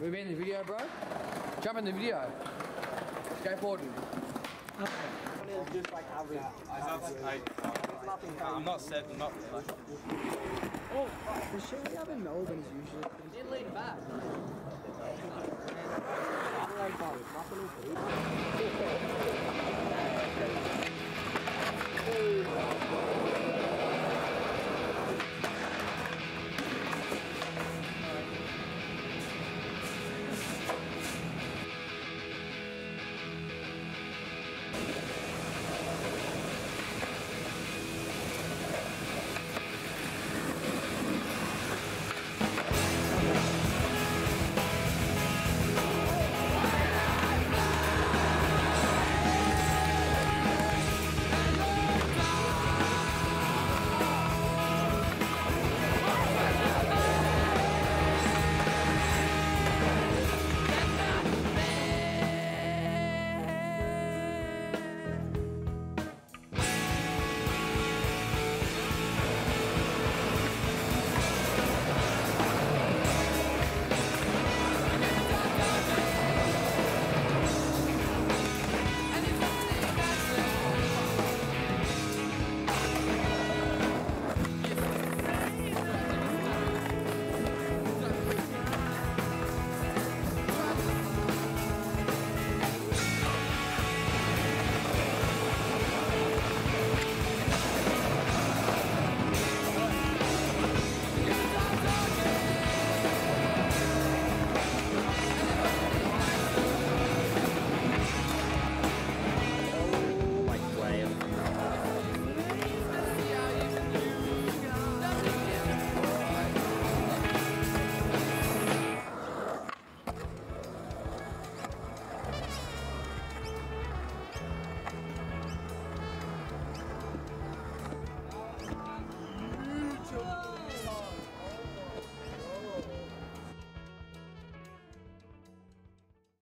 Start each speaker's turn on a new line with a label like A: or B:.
A: We be in the video, bro? Jump in the video. Skateboarding.
B: Just like average.
C: I'm not set. I'm not.
B: Oh, the shit we have in Melbourne is usually.
A: Then lean back.